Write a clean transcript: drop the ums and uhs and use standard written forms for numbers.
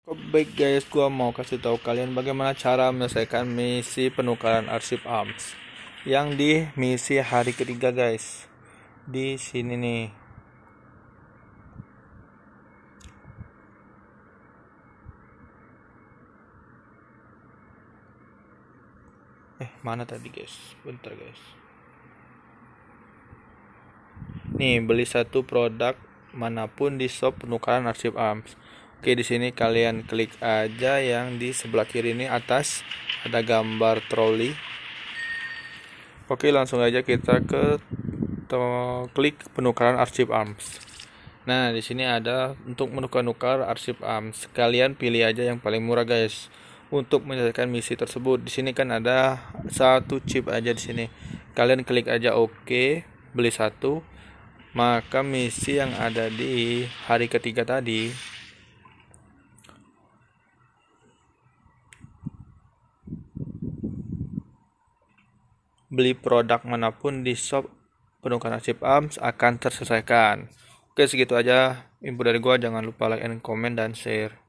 Baik guys, gua mau kasih tahu kalian bagaimana cara menyelesaikan misi penukaran arsip ARMS yang di misi hari ketiga guys. Di sini nih. Mana tadi guys? Bentar guys. Nih, beli satu produk manapun di shop penukaran arsip ARMS. Oke, di sini kalian klik aja yang di sebelah kiri ini atas ada gambar troli. Oke, langsung aja kita ke klik penukaran arsip ARMS. Nah, di sini ada untuk menukar-nukar arsip ARMS. Kalian pilih aja yang paling murah guys. Untuk menyelesaikan misi tersebut, di sini kan ada satu chip aja di sini. Kalian klik aja oke, beli satu. Maka misi yang ada di hari ketiga tadi beli produk manapun di shop penukaran arsip ARMS akan terselesaikan. Oke, segitu aja info dari gua. Jangan lupa like and comment dan share.